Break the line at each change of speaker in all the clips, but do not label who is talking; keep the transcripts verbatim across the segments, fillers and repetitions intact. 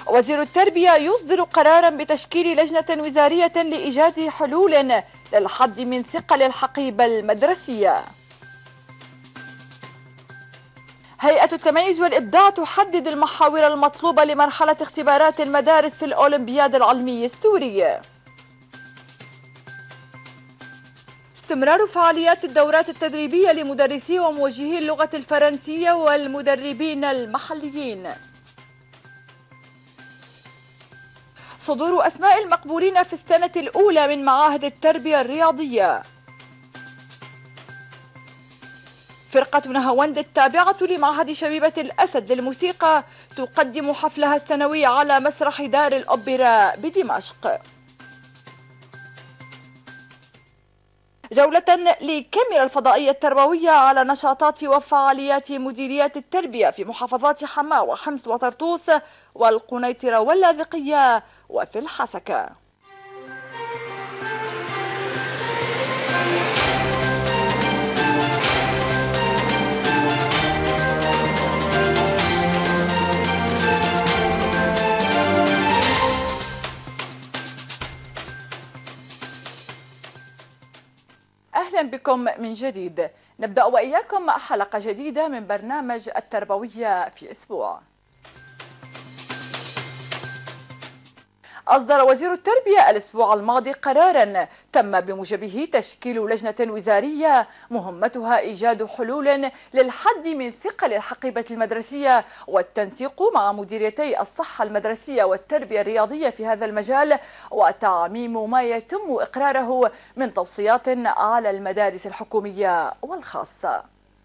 وزير التربية يصدر قرارا بتشكيل لجنة وزارية لإيجاد حلول للحد من ثقل الحقيبة المدرسية. هيئة التميز والإبداع تحدد المحاور المطلوبة لمرحلة اختبارات المدارس في الأولمبياد العلمي السوري. استمرار فعاليات الدورات التدريبية لمدرسي وموجهي اللغة الفرنسية والمدربين المحليين. صدور أسماء المقبولين في السنة الأولى من معاهد التربية الرياضية. فرقة نهاوند التابعة لمعهد شبيبة الأسد للموسيقى تقدم حفلها السنوي على مسرح دار الأوبرا بدمشق. جولة للكاميرا الفضائية التربوية على نشاطات وفعاليات مديريات التربية في محافظات حماة وحمص وطرطوس والقنيطرة واللاذقية وفي الحسكة. أهلا بكم من جديد. نبدأ وإياكم مع حلقة جديدة من برنامج التربوية في أسبوع. أصدر وزير التربية الأسبوع الماضي قراراً تم بموجبه تشكيل لجنة وزارية مهمتها إيجاد حلول للحد من ثقل الحقيبة المدرسية والتنسيق مع مديريتي الصحة المدرسية والتربية الرياضية في هذا المجال وتعميم ما يتم إقراره من توصيات على المدارس الحكومية والخاصة.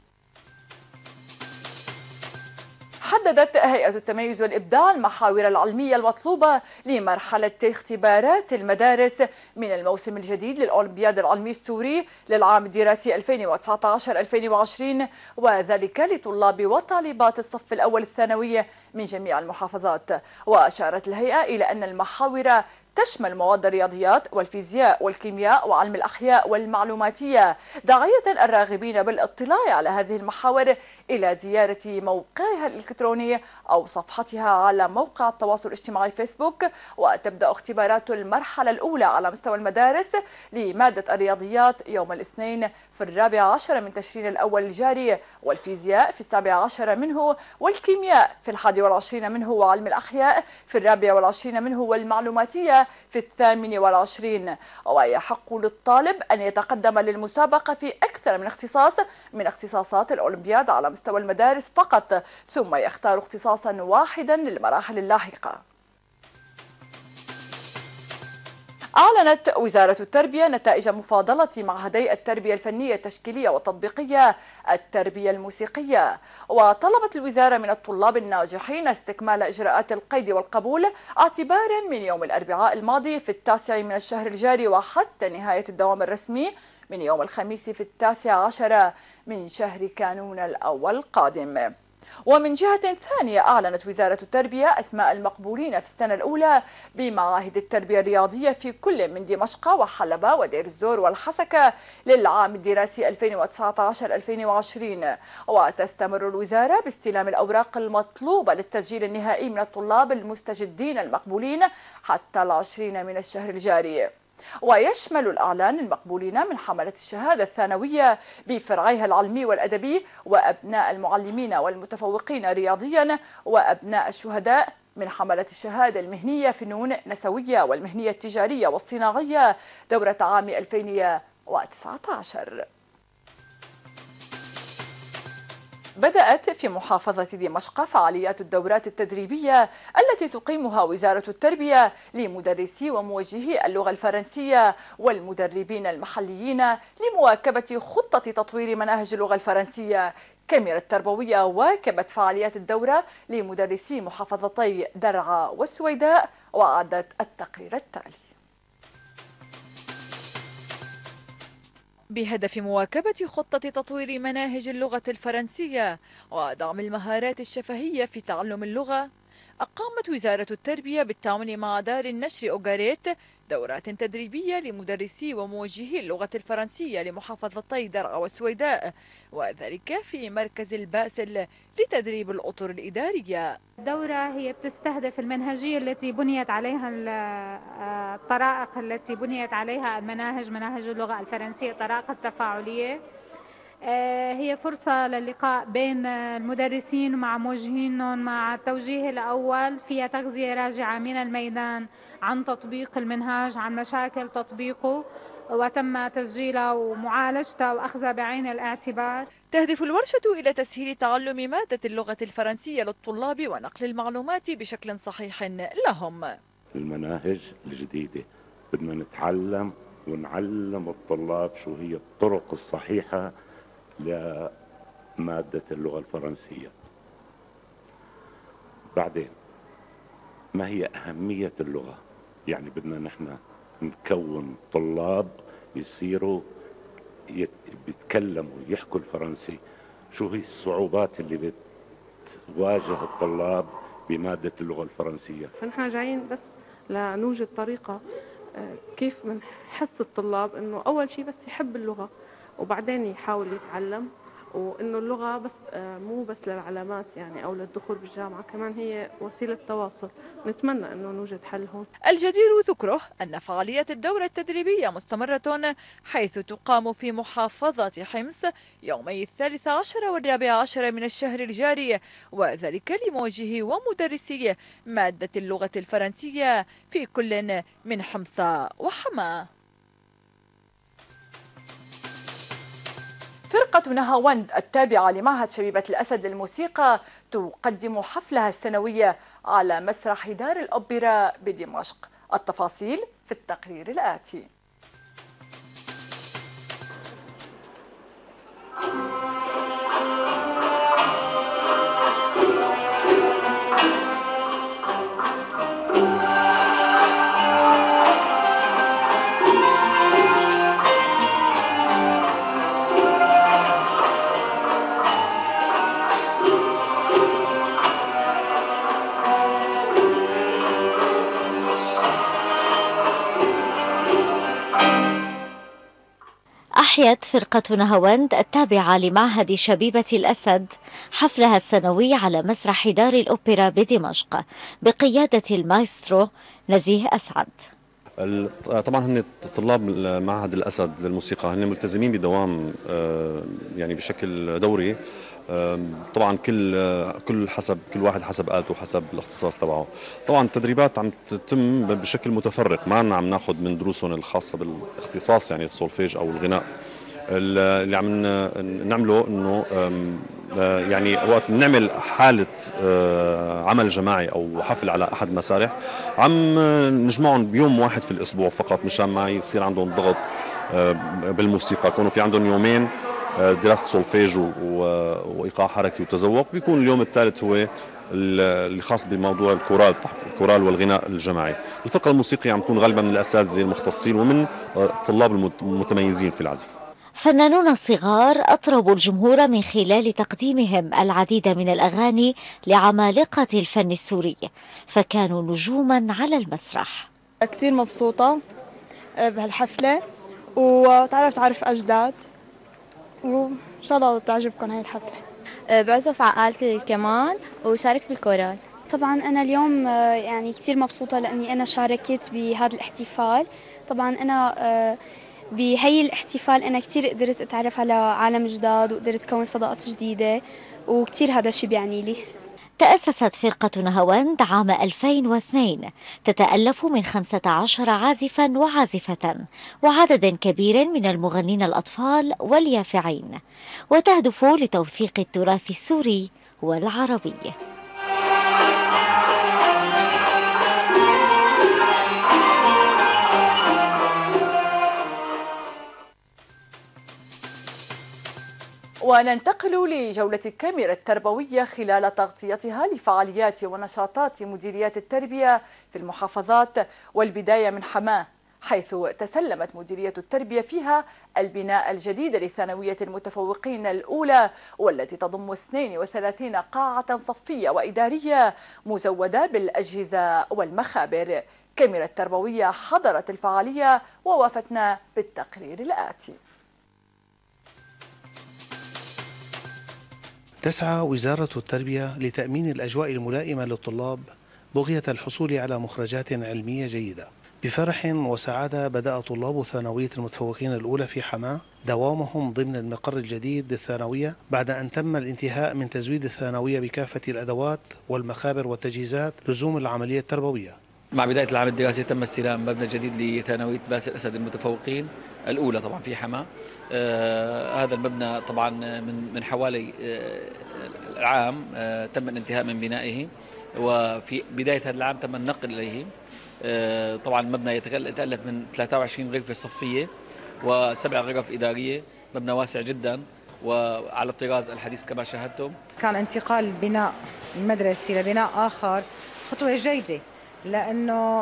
حددت هيئة التميز والإبداع المحاور العلمية المطلوبة لمرحلة اختبارات المدارس من الموسم الجديد للأولمبياد العلمي السوري للعام الدراسي ألفين وتسعة عشر ألفين وعشرين، وذلك لطلاب وطالبات الصف الأول الثانوي من جميع المحافظات. وأشارت الهيئة إلى أن المحاور تشمل مواد الرياضيات والفيزياء والكيمياء وعلم الأحياء والمعلوماتية، داعية الراغبين بالاطلاع على هذه المحاور إلى زيارة موقعها الإلكتروني أو صفحتها على موقع التواصل الاجتماعي فيسبوك. وتبدأ اختبارات المرحلة الأولى على مستوى المدارس لمادة الرياضيات يوم الاثنين في الرابع عشر من تشرين الأول الجاري، والفيزياء في السابع عشر منه، والكيمياء في الحادي والعشرين منه، وعلم الأحياء في الرابع والعشرين منه، والمعلوماتية في الثامن والعشرين. ويحق للطالب أن يتقدم للمسابقة في أكثر من اختصاص من اختصاصات الأولمبياد على مستوى المدارس فقط، ثم يختار اختصاصا واحدا للمراحل اللاحقة. أعلنت وزارة التربية نتائج مفاضلة معهدي التربية الفنية التشكيلية والتطبيقية التربية الموسيقية، وطلبت الوزارة من الطلاب الناجحين استكمال إجراءات القيد والقبول اعتبارا من يوم الأربعاء الماضي في التاسع من الشهر الجاري وحتى نهاية الدوام الرسمي من يوم الخميس في التاسع عشر من شهر كانون الأول القادم. ومن جهة ثانية أعلنت وزارة التربية أسماء المقبولين في السنة الأولى بمعاهد التربية الرياضية في كل من دمشق وحلبة ودير الزور والحسكة للعام الدراسي ألفين وتسعة عشر ألفين وعشرين. وتستمر الوزارة باستلام الأوراق المطلوبة للتسجيل النهائي من الطلاب المستجدين المقبولين حتى العشرين من الشهر الجاري. ويشمل الإعلان المقبولين من حملة الشهادة الثانوية بفرعيها العلمي والأدبي وأبناء المعلمين والمتفوقين رياضيا وأبناء الشهداء من حملة الشهادة المهنية فنون نسوية والمهنية التجارية والصناعية دورة عام ألفين وتسعة عشر. بدأت في محافظة دمشق فعاليات الدورات التدريبية التي تقيمها وزارة التربية لمدرسي وموجهي اللغة الفرنسية والمدربين المحليين لمواكبة خطة تطوير مناهج اللغة الفرنسية. كاميرا التربوية واكبت فعاليات الدورة لمدرسي محافظتي درعا والسويداء وأعدت التقرير التالي. بهدف مواكبة خطة تطوير مناهج اللغة الفرنسية ودعم المهارات الشفهية في تعلم اللغة، أقامت وزارة التربية بالتعاون مع دار النشر أوغاريت دورات تدريبية لمدرسي وموجهي اللغة الفرنسية لمحافظتي درعا والسويداء، وذلك في مركز الباسل لتدريب الأطر الإدارية.
الدورة هي بتستهدف المنهجية التي بنيت عليها الطرائق التي بنيت عليها المناهج مناهج اللغة الفرنسية الطرائق التفاعلية. هي فرصة للقاء بين المدرسين مع موجهينهم مع التوجيه الأول، فيها تغذية راجعة من الميدان عن تطبيق المنهاج، عن مشاكل تطبيقه، وتم تسجيلها ومعالجتها وأخذها بعين الاعتبار.
تهدف الورشة إلى تسهيل تعلم مادة اللغة الفرنسية للطلاب ونقل المعلومات بشكل صحيح لهم.
المناهج الجديدة بدنا نتعلم ونعلم الطلاب شو هي الطرق الصحيحة لمادة اللغة الفرنسية. بعدين ما هي أهمية اللغة؟ يعني بدنا نحن نكون طلاب يصيروا بيتكلموا يحكوا الفرنسي. شو هي الصعوبات اللي بتواجه الطلاب بمادة اللغة الفرنسية؟
فنحن جايين بس لنوجد طريقة كيف بنحث الطلاب انه اول شيء بس يحب اللغة وبعدين يحاول يتعلم، وانه اللغة بس مو بس للعلامات يعني او للدخول بالجامعة، كمان هي وسيلة تواصل. نتمنى انه نوجد حل هون.
الجدير ذكره ان فعاليات الدورة التدريبية مستمرة، حيث تقام في محافظة حمص يومي الثالث عشر والرابع عشر من الشهر الجاري، وذلك لموجهي ومدرسي مادة اللغة الفرنسية في كل من حمص وحماة. فرقة نهاوند التابعة لمعهد شبيبة الأسد للموسيقى تقدم حفلها السنوية على مسرح دار الأوبرا بدمشق. التفاصيل في التقرير الآتي.
أحيت فرقة نهاوند التابعة لمعهد شبيبة الأسد حفلها السنوي على مسرح دار الأوبرا بدمشق بقيادة المايسترو نزيه أسعد.
طبعا هن طلاب معهد الأسد للموسيقى هن ملتزمين بدوام يعني بشكل دوري، طبعا كل كل حسب كل واحد حسب آلته وحسب الاختصاص تبعه. طبعا التدريبات عم تتم بشكل متفرق، ما عم ناخذ من دروسهم الخاصه بالاختصاص يعني السولفيج او الغناء. اللي عم نعمله انه يعني وقت نعمل حاله عمل جماعي او حفل على احد المسارح عم نجمعهم بيوم واحد في الاسبوع فقط، مشان ما يصير عندهم ضغط بالموسيقى. يكونوا في عندهم يومين دراسة سولفيج وإيقاع حركي وتذوق، بيكون اليوم الثالث هو اللي خاص بموضوع الكورال الكورال والغناء الجماعي. الفرقة الموسيقية عم تكون غالبا من الأساتذة المختصين ومن الطلاب المتميزين في العزف.
فنانون الصغار أطربوا الجمهور من خلال تقديمهم العديد من الأغاني لعمالقة الفن السوري، فكانوا نجوما على المسرح.
كتير مبسوطة بهالحفلة وتعرفت أعرف أجداد، وإن شاء الله تعجبكم هاي الحفلة.
بعزف على آلة الكمان وشارك بالكورال.
طبعا أنا اليوم يعني كتير مبسوطة لأني أنا شاركت بهذا الاحتفال. طبعا أنا بهي الاحتفال أنا كتير قدرت أتعرف على عالم جداد وقدرت كون صداقات جديدة، وكتير هذا الشيء بيعني لي.
تأسست فرقة نهاوند عام ألفين واثنين، تتألف من خمسة عشر عازفا وعازفة وعدد كبير من المغنين الأطفال واليافعين، وتهدف لتوثيق التراث السوري والعربي.
وننتقل لجولة الكاميرا التربوية خلال تغطيتها لفعاليات ونشاطات مديريات التربية في المحافظات، والبداية من حماة، حيث تسلمت مديرية التربية فيها البناء الجديد لثانوية المتفوقين الأولى، والتي تضم اثنين وثلاثين قاعة صفية وإدارية مزودة بالأجهزة والمخابر. كاميرا التربوية حضرت الفعالية ووافتنا بالتقرير الآتي.
تسعى وزارة التربية لتأمين الأجواء الملائمة للطلاب بغية الحصول على مخرجات علمية جيدة. بفرح وسعادة بدأ طلاب ثانوية المتفوقين الأولى في حماة دوامهم ضمن المقر الجديد للثانوية بعد أن تم الانتهاء من تزويد الثانوية بكافة الأدوات والمخابر والتجهيزات لزوم العملية التربوية.
مع بداية العام الدراسي تم استلام مبنى جديد لثانوية باسل أسد المتفوقين الأولى طبعا في حماة. آه هذا المبنى طبعا من من حوالي آه العام آه تم الانتهاء من بنائه، وفي بداية هذا العام تم النقل إليه. آه طبعا المبنى يتألف من ثلاثة وعشرين غرفة صفية وسبع غرف إدارية، مبنى واسع جدا وعلى الطراز الحديث كما شاهدتم.
كان انتقال بناء المدرسة لبناء آخر خطوة جيدة، لأنه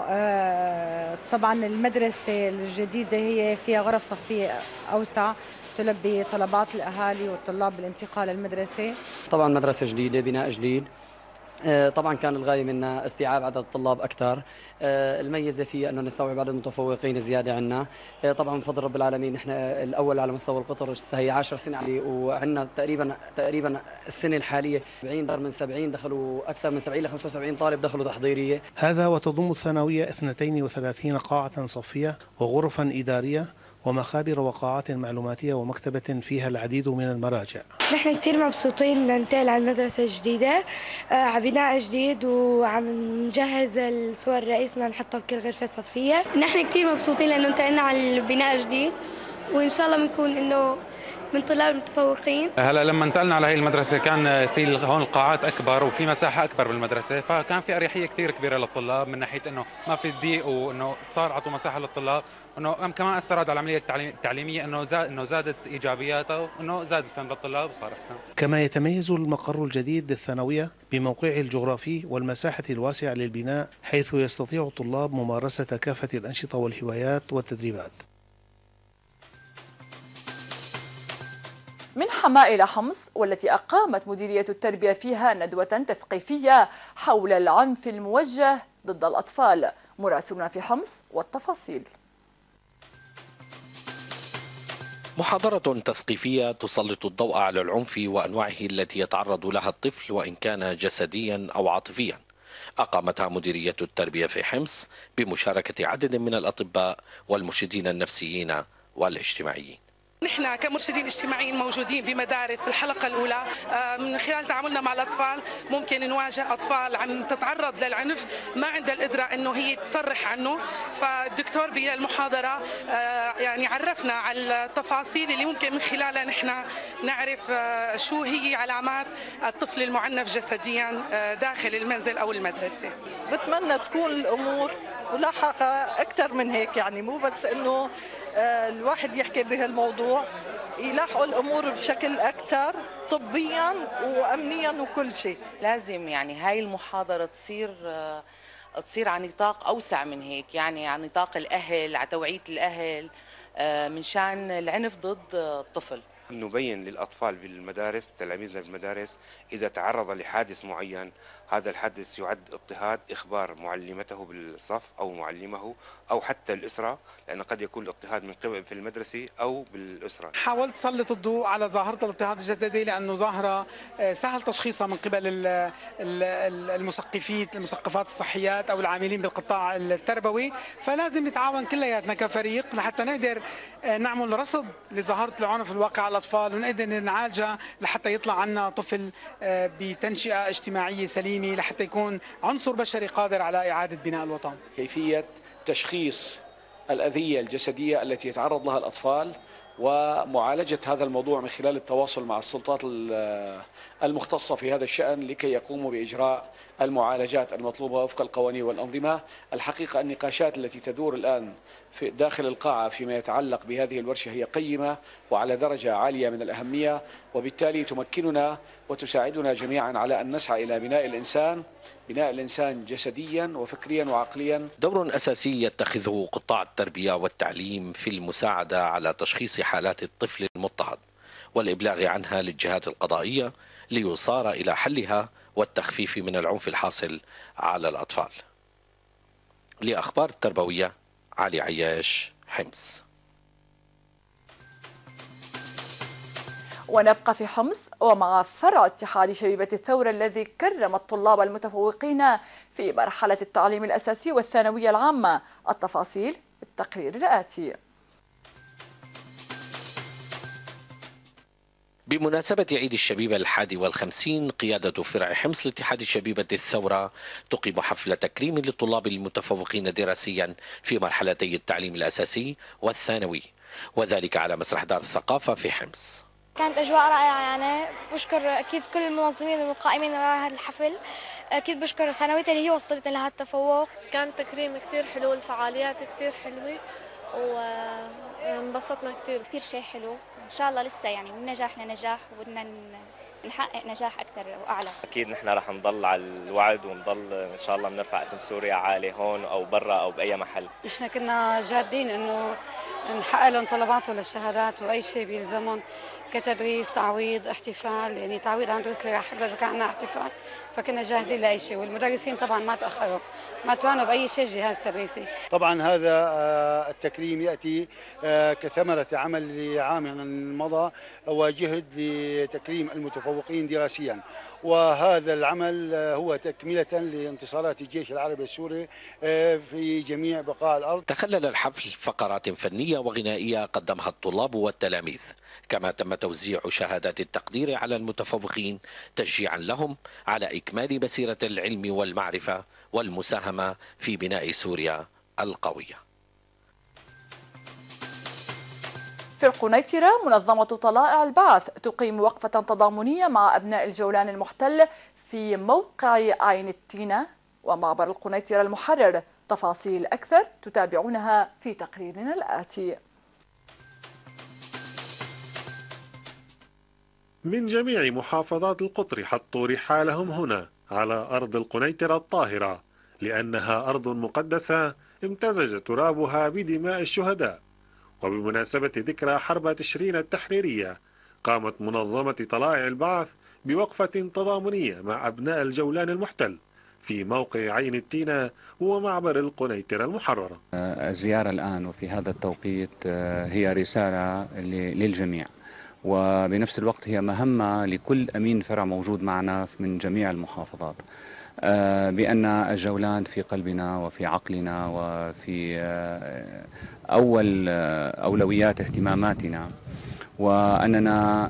طبعا المدرسة الجديدة هي فيها غرف صفية أوسع تلبي طلبات الأهالي والطلاب بالانتقال للمدرسة.
طبعا مدرسة جديدة، بناء جديد، طبعا كان الغاية منا استيعاب عدد الطلاب أكثر. الميزة فيه أنه نستوعب عدد متفوقين زيادة عنا. طبعا بفضل رب العالمين نحن الأول على مستوى القطر، هي عشر سنين عليه، وعندنا تقريبا تقريبا السنة الحالية أكثر من سبعين دخلوا، أكثر من سبعين إلى خمسة وسبعين طالب دخلوا تحضيرية.
هذا وتضم الثانوية اثنتين وثلاثين قاعة صفية وغرفا إدارية ومخابر وقاعات معلوماتية ومكتبة فيها العديد من المراجع.
نحن كثير مبسوطين ننتقل على المدرسة الجديدة، على بناء جديد، وعم نجهز الصور رئيسنا نحطها بكل غرفة صفية.
نحن كثير مبسوطين لأنه انتقلنا على البناء الجديد، وإن شاء الله بنكون إنه من طلاب المتفوقين.
هلا لما انتقلنا على هي المدرسة كان في هون القاعات أكبر وفي مساحة أكبر بالمدرسة، فكان في أريحية كثير كبيرة للطلاب من ناحية إنه ما في ضيق، وإنه صار عطوا مساحة للطلاب، وإنه كمان أثر على العملية التعليمية، إنه زاد إنه زادت إيجابياتها، وإنه زاد الفهم للطلاب وصار أحسن.
كما يتميز المقر الجديد للثانوية بموقعه الجغرافي والمساحة الواسعة للبناء، حيث يستطيع الطلاب ممارسة كافة الأنشطة والهوايات والتدريبات.
من حماة إلى حمص، والتي أقامت مديرية التربية فيها ندوة تثقيفية حول العنف الموجه ضد الأطفال. مراسلنا في حمص والتفاصيل.
محاضرة تثقيفية تسلط الضوء على العنف وأنواعه التي يتعرض لها الطفل وإن كان جسديا أو عاطفيا. أقامتها مديرية التربية في حمص بمشاركة عدد من الأطباء والمرشدين النفسيين والاجتماعيين.
نحن كمرشدين اجتماعيين موجودين بمدارس الحلقة الأولى. من خلال تعاملنا مع الأطفال ممكن نواجه أطفال عم تتعرض للعنف ما عندها القدرة إنه هي تصرح عنه، فالدكتور بالمحاضرة يعني عرفنا على التفاصيل اللي ممكن من خلالها نحن نعرف شو هي علامات الطفل المعنف جسديا داخل المنزل أو المدرسة.
بتمنى تكون الأمور ملاحقة أكثر من هيك، يعني مو بس إنه الواحد يحكي بهالموضوع، يلاحقوا الأمور بشكل أكثر طبيا وأمنيا وكل شيء.
لازم يعني هاي المحاضرة تصير تصير على نطاق أوسع من هيك، يعني على نطاق الأهل، على توعية الأهل من شان العنف ضد الطفل.
نبين للأطفال بالمدارس، تلاميذنا بالمدارس، إذا تعرض لحادث معين، هذا الحادث يعد اضطهاد، إخبار معلمته بالصف أو معلمه أو حتى الأسرة، لأن قد يكون الاضطهاد من قبل في المدرسة أو بالأسرة.
حاولت سلط الضوء على ظاهرة الاضطهاد الجسدي لأنه ظاهرة سهل تشخيصها من قبل المثقفين، المثقفات الصحيات أو العاملين بالقطاع التربوي، فلازم نتعاون كلياتنا كفريق لحتى نقدر نعمل رصد لظاهرة العنف الواقع على الأطفال، ونقدر نعالجها لحتى يطلع عنا طفل بتنشئة اجتماعية سليمة، لحتى يكون عنصر بشري قادر على إعادة بناء الوطن.
كيفية تشخيص الأذية الجسدية التي يتعرض لها الأطفال ومعالجة هذا الموضوع من خلال التواصل مع السلطات المختصة في هذا الشأن لكي يقوموا بإجراء المعالجات المطلوبة وفق القوانين والأنظمة. الحقيقة النقاشات التي تدور الآن في داخل القاعة فيما يتعلق بهذه الورشة هي قيمة وعلى درجة عالية من الأهمية، وبالتالي تمكننا وتساعدنا جميعا على أن نسعى إلى بناء الإنسان بناء الإنسان جسديا وفكريا وعقليا.
دور أساسي يتخذه قطاع التربية والتعليم في المساعدة على تشخيص حالات الطفل المضطهد والإبلاغ عنها للجهات القضائية ليصار إلى حلها والتخفيف من العنف الحاصل على الأطفال. لأخبار التربوية، علي عياش، حمص.
ونبقى في حمص ومع فرع اتحاد شبيبة الثورة الذي كرم الطلاب المتفوقين في مرحلة التعليم الأساسي والثانوية العامة. التفاصيل في التقرير الآتي.
بمناسبة عيد الشبيبة الحادي والخمسين، قيادة فرع حمص لاتحاد شبيبة الثورة تقيم حفل تكريم للطلاب المتفوقين دراسيا في مرحلتي التعليم الأساسي والثانوي، وذلك على مسرح دار الثقافة في حمص.
كانت أجواء رائعة، يعني بشكر أكيد كل المنظمين والقائمين وراء هذا الحفل، أكيد بشكر ثانويتي اللي هي وصلتني لهذا التفوق.
كان تكريم كتير حلو، الفعاليات كتير حلوة وانبسطنا كتير.
كتير شيء حلو، إن شاء الله لسه يعني من نجاح لنجاح وبدنا نحقق نجاح أكثر وأعلى.
أكيد نحن رح نضل على الوعد ونضل إن شاء الله بنرفع اسم سوريا عالي هون أو برا أو بأي محل.
نحن كنا جادين إنه نحقق لهم طلباتهم للشهادات وأي شيء بيلزمهم كتدريس، تعويض، احتفال، يعني تعويض عن دروس اللي راح إذا كان عندنا احتفال، فكنا جاهزين لأي شيء، والمدرسين طبعا ما تأخروا، ما توانوا بأي شيء جهاز تدريسي.
طبعا هذا التكريم يأتي كثمرة عمل لعام مضى وجهد لتكريم المتفوقين دراسيا، وهذا العمل هو تكملة لانتصارات الجيش العربي السوري في جميع بقاع الأرض.
تخلل الحفل فقرات فنية وغنائية قدمها الطلاب والتلاميذ، كما تم توزيع شهادات التقدير على المتفوقين تشجيعا لهم على إكمال مسيرة العلم والمعرفة والمساهمة في بناء سوريا القوية.
في القنيطرة منظمة طلائع البعث تقيم وقفة تضامنية مع أبناء الجولان المحتل في موقع عين التينة ومعبر القنيطرة المحرر. تفاصيل أكثر تتابعونها في تقريرنا الآتي.
من جميع محافظات القطر حطوا رحالهم هنا على أرض القنيطرة الطاهرة، لأنها أرض مقدسة امتزج ترابها بدماء الشهداء. وبمناسبة ذكرى حرب تشرين التحريرية قامت منظمة طلائع البعث بوقفة تضامنية مع أبناء الجولان المحتل في موقع عين التينة ومعبر القنيطرة المحررة.
الزيارة الآن وفي هذا التوقيت هي رسالة للجميع، وبنفس الوقت هي مهمة لكل أمين فرع موجود معنا من جميع المحافظات، بأن الجولان في قلبنا وفي عقلنا وفي أول أولويات اهتماماتنا، وأننا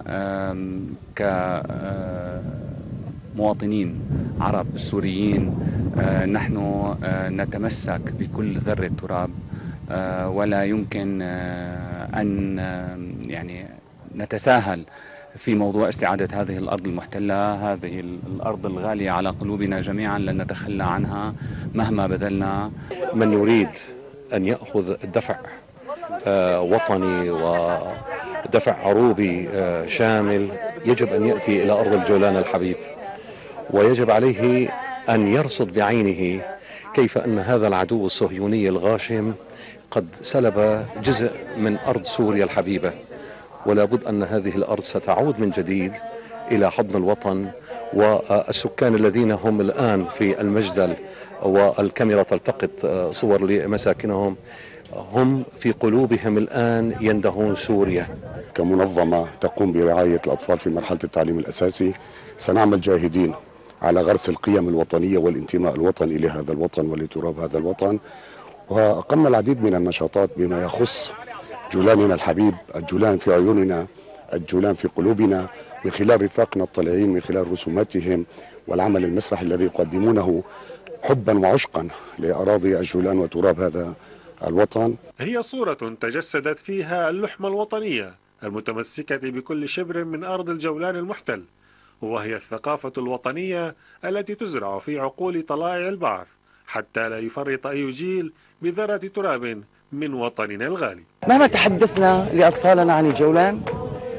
كمواطنين عرب سوريين نحن نتمسك بكل ذرة تراب، ولا يمكن أن يعني نتساهل في موضوع استعادة هذه الأرض المحتلة، هذه الأرض الغالية على قلوبنا جميعا، لن نتخلى عنها مهما بذلنا.
من يريد أن يأخذ دفع وطني ودفع عروبي شامل يجب أن يأتي إلى أرض الجولان الحبيب، ويجب عليه أن يرصد بعينه كيف أن هذا العدو الصهيوني الغاشم قد سلب جزء من أرض سوريا الحبيبة، ولا بد أن هذه الأرض ستعود من جديد إلى حضن الوطن. والسكان الذين هم الآن في المجدل والكاميرا تلتقط صور لمساكنهم هم في قلوبهم الآن يندهون سوريا.
كمنظمة تقوم برعاية الأطفال في مرحلة التعليم الأساسي سنعمل جاهدين على غرس القيم الوطنية والانتماء الوطني لهذا الوطن ولتراب هذا الوطن، وأقمنا العديد من النشاطات بما يخص جولاننا الحبيب، الجولان في عيوننا، الجولان في قلوبنا، من خلال رفاقنا الطالعين، من خلال رسوماتهم والعمل المسرحي الذي يقدمونه حبا وعشقا لأراضي الجولان وتراب هذا الوطن.
هي صورة تجسدت فيها اللحمة الوطنية المتمسكة بكل شبر من أرض الجولان المحتل، وهي الثقافة الوطنية التي تزرع في عقول طلائع البعث حتى لا يفرط أي جيل بذرة تراب من وطننا الغالي.
مهما تحدثنا لأطفالنا عن الجولان،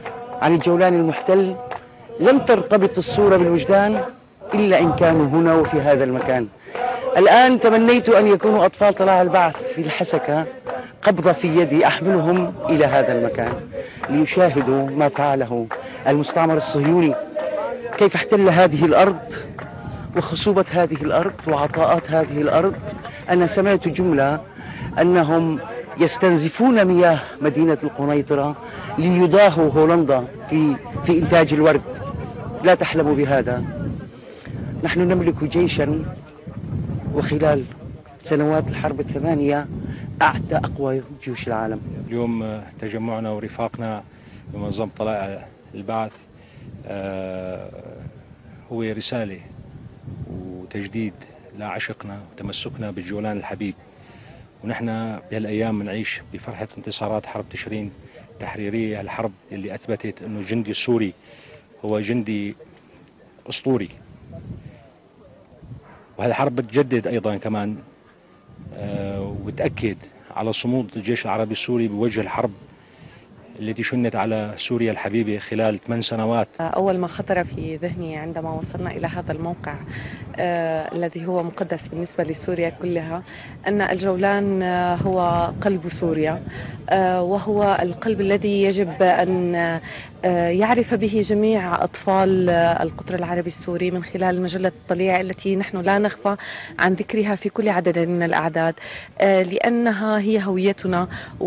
عن الجولان المحتل لن ترتبط الصورة بالوجدان إلا إن كانوا هنا وفي هذا المكان. الآن تمنيت أن يكونوا أطفال طلائع البعث في الحسكة قبضة في يدي أحملهم إلى هذا المكان ليشاهدوا ما فعله المستعمر الصهيوني، كيف احتل هذه الأرض وخصوبة هذه الأرض وعطاءات هذه الأرض. أنا سمعت جملة أنهم يستنزفون مياه مدينة القنيطرة ليضاهوا هولندا في في إنتاج الورد. لا تحلموا بهذا. نحن نملك جيشا، وخلال سنوات الحرب الثمانية أعتى أقوى جيوش العالم.
اليوم تجمعنا ورفاقنا بمنظمة طلائع البعث هو رسالة وتجديد لعشقنا وتمسكنا بالجولان الحبيب. ونحن بهالأيام بنعيش بفرحة انتصارات حرب تشرين التحريرية، الحرب اللي أثبتت أنه الجندي السوري هو جندي أسطوري. وهذه الحرب بتجدد أيضا كمان أه وتأكد على صمود الجيش العربي السوري بوجه الحرب التي شنت على سوريا الحبيبة خلال ثمان سنوات.
أول ما خطر في ذهني عندما وصلنا إلى هذا الموقع آه الذي هو مقدس بالنسبة لسوريا كلها أن الجولان آه هو قلب سوريا، آه وهو القلب الذي يجب أن آه يعرف به جميع أطفال آه القطر العربي السوري من خلال مجلة الطليع التي نحن لا نخفى عن ذكرها في كل عدد من الأعداد، آه لأنها هي هويتنا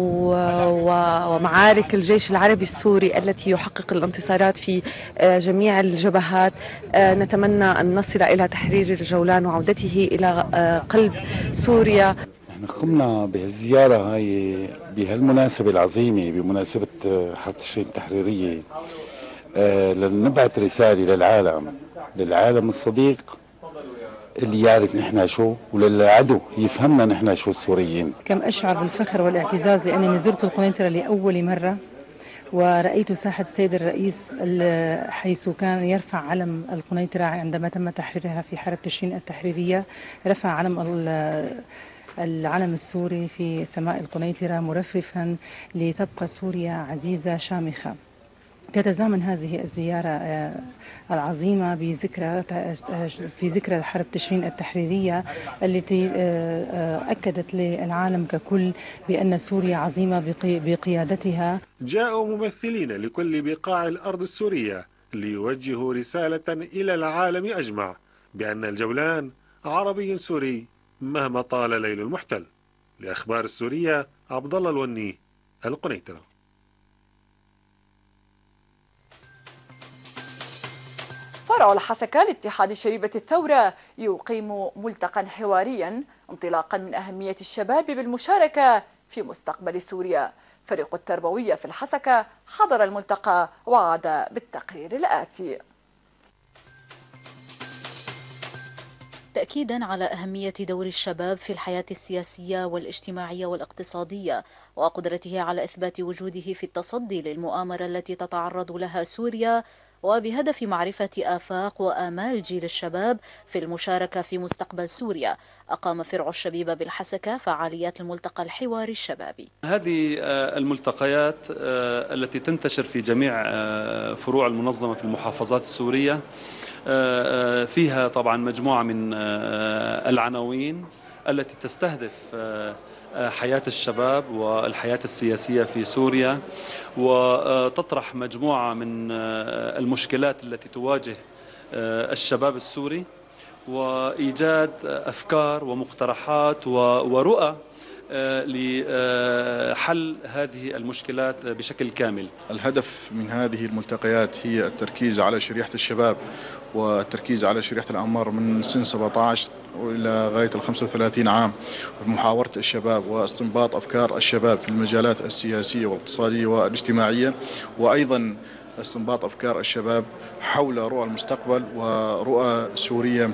ومعارك الجيش العربي السوري التي يحقق الانتصارات في جميع الجبهات. نتمنى أن نصل إلى تحرير الجولان وعودته إلى قلب سوريا.
نحن قمنا بهالزيارة هاي بهالمناسبة العظيمة بمناسبة حرب تشرين التحريرية لنبعث رسالة للعالم للعالم الصديق اللي يعرف نحن شو، وللعدو يفهمنا نحن شو السوريين.
كم أشعر بالفخر والاعتزاز لأنني زرت القنيطرة لأول مرة ورأيت ساحة السيد الرئيس حيث كان يرفع علم القنيطرة عندما تم تحريرها في حرب تشرين التحريرية. رفع علم العلم السوري في سماء القنيطرة مرفرفا لتبقى سوريا عزيزة شامخة. تتزامن هذه الزيارة العظيمة بذكرى في ذكرى حرب تشرين التحريرية التي أكدت للعالم ككل بأن سوريا عظيمة بقيادتها.
جاءوا ممثلين لكل بقاع الأرض السورية ليوجهوا رسالة إلى العالم أجمع بأن الجولان عربي سوري مهما طال ليل المحتل. لأخبار السورية عبد الله الوني، القنيطرة.
فرع الحسكة لاتحاد شبيبة الثورة يقيم ملتقى حواريا انطلاقا من أهمية الشباب بالمشاركة في مستقبل سوريا. فريق التربوية في الحسكة حضر الملتقى وعاد بالتقرير الآتي.
تأكيدا على أهمية دور الشباب في الحياة السياسية والاجتماعية والاقتصادية وقدرته على إثبات وجوده في التصدي للمؤامرة التي تتعرض لها سوريا، وبهدف معرفة آفاق وآمال جيل الشباب في المشاركة في مستقبل سوريا، أقام فرع الشبيبة بالحسكة فعاليات الملتقى الحواري الشبابي.
هذه الملتقيات التي تنتشر في جميع فروع المنظمة في المحافظات السورية فيها طبعا مجموعة من العناوين التي تستهدف حياة الشباب والحياة السياسية في سوريا، وتطرح مجموعة من المشكلات التي تواجه الشباب السوري وإيجاد أفكار ومقترحات ورؤى لحل هذه المشكلات بشكل كامل.
الهدف من هذه الملتقيات هي التركيز على شريحة الشباب والتركيز على شريحة الأعمار من سن سبعة عشر إلى غاية ال خمسة وثلاثين عام، محاورة الشباب واستنباط أفكار الشباب في المجالات السياسية والاقتصادية والاجتماعية، وأيضا استنباط أفكار الشباب حول رؤى المستقبل ورؤى سوريا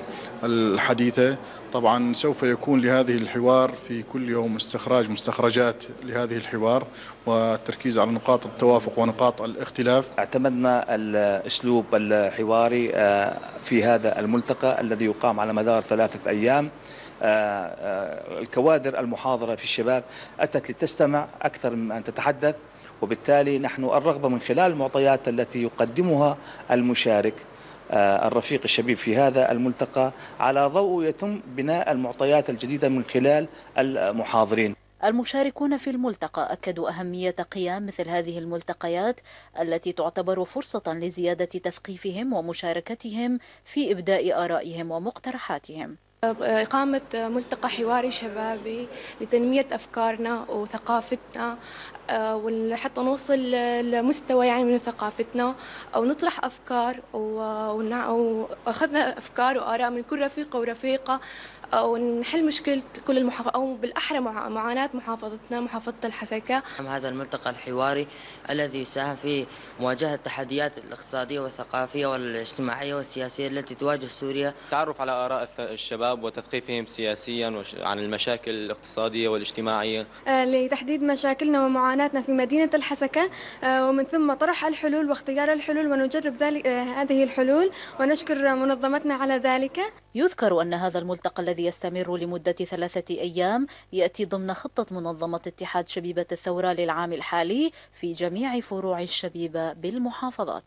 الحديثة. طبعا سوف يكون لهذه الحوار في كل يوم استخراج مستخرجات لهذه الحوار والتركيز على نقاط التوافق ونقاط الاختلاف.
اعتمدنا الأسلوب الحواري في هذا الملتقى الذي يقام على مدار ثلاثة أيام. الكوادر المحاضرة في الشباب أتت لتستمع أكثر من أن تتحدث، وبالتالي نحن الرغبة من خلال المعطيات التي يقدمها المشارك الرفيق الشبيب في هذا الملتقى على ضوء يتم بناء المعطيات الجديدة من خلال المحاضرين.
المشاركون في الملتقى أكدوا أهمية قيام مثل هذه الملتقيات التي تعتبر فرصة لزيادة تثقيفهم ومشاركتهم في إبداء آرائهم ومقترحاتهم.
إقامة ملتقى حواري شبابي لتنمية أفكارنا وثقافتنا وحتى نوصل لمستوى يعني من ثقافتنا أو نطرح أفكار وأخذنا أفكار وآراء من كل رفيقة ورفيقة ونحل مشكلة كل المحافظة أو بالأحرى معاناة محافظتنا محافظة الحسكة.
هذا الملتقى الحواري الذي يساهم في مواجهة التحديات الاقتصادية والثقافية والاجتماعية والسياسية التي تواجه سوريا.
التعرف على آراء الشباب وتثقيفهم سياسيا عن المشاكل الاقتصادية والاجتماعية
لتحديد مشاكلنا ومعاناتنا في مدينة الحسكة ومن ثم طرح الحلول واختيار الحلول ونجرب ذلك هذه الحلول ونشكر منظمتنا على ذلك.
يذكر أن هذا الملتقى الذي يستمر لمدة ثلاثة أيام يأتي ضمن خطة منظمة اتحاد شبيبة الثورة للعام الحالي في جميع فروع الشبيبة بالمحافظات.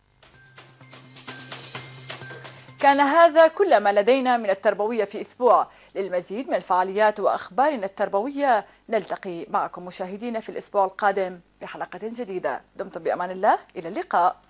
كان هذا كل ما لدينا من التربوية في أسبوع. للمزيد من الفعاليات وأخبارنا التربوية نلتقي معكم مشاهدينا في الأسبوع القادم بحلقة جديدة. دمتم بأمان الله، إلى اللقاء.